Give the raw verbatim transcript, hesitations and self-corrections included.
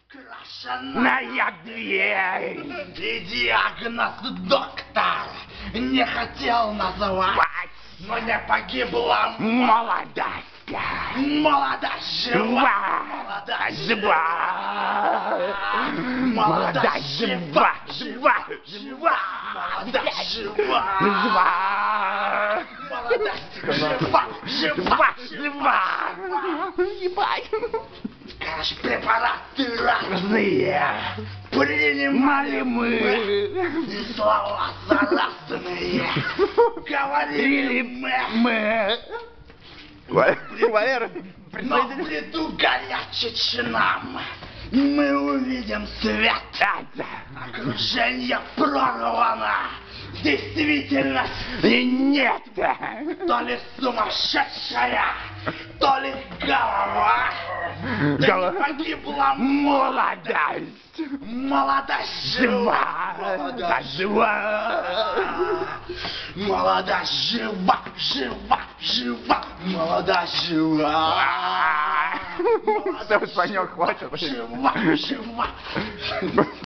крашеная дверь. И диагноз доктор не хотел называть, но не погибла Молодость. молодость жива, молодость Жива. Молодость жива. Жива. Жива. молодость жива, Жива. молодость жива, жива, Жива. Ебать. Короче, препараты разные Злые. принимали Мали мы. и слова заразные говорили мы. Мы. Валера, Но в бреду горячечном мы увидим свет. Окружение прорвано. Действительность Нет. то ли сумасшедшая, то ли голова. Да Голова. не погибла Молодость. молодость жива. Жива. Молодость Жива. молодость жива, жива, жива. Молодость жива. Все, Санек, хватит. Жива, жива.